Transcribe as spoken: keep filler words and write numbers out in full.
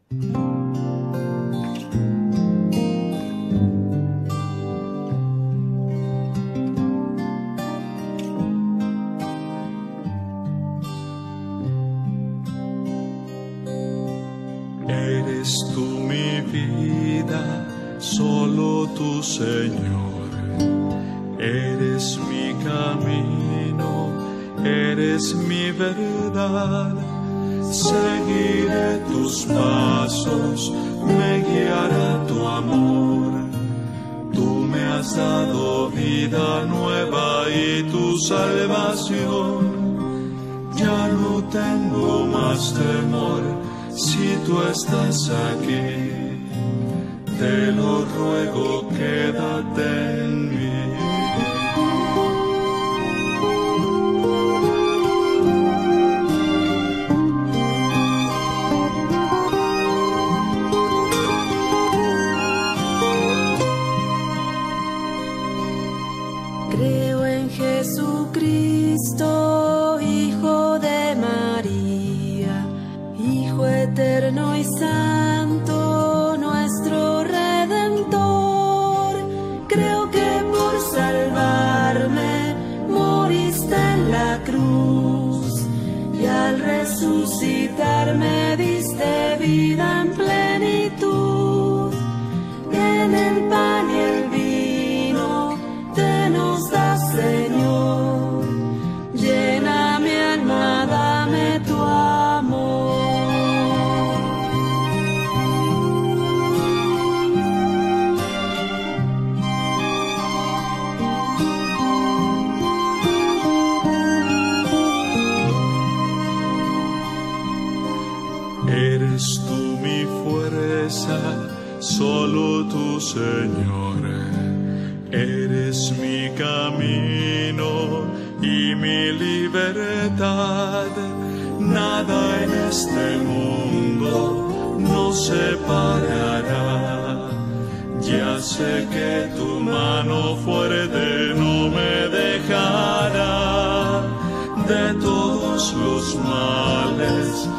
Eres tú mi vida, solo tú, Señor. Eres mi camino, eres mi verdad. Seguiré tus pasos, me guiará tu amor. Tú me has dado vida nueva y tu salvación. Ya no tengo más temor. Si tú estás aquí, te lo ruego, quédate en mí. Creo en Jesucristo, Hijo de María, Hijo eterno y santo, nuestro Redentor. Creo que por salvarme moriste en la cruz y al resucitar me diste vida en plenitud. En el pan y el vino te nos das, Señor. Llena mi alma, dame tu amor. Eres tú mi fuerza, solo tú, Señor. Eres mi camino y mi libertad. Nada en este mundo nos separará. Ya sé que tu mano fuerte no me dejará. De todos los males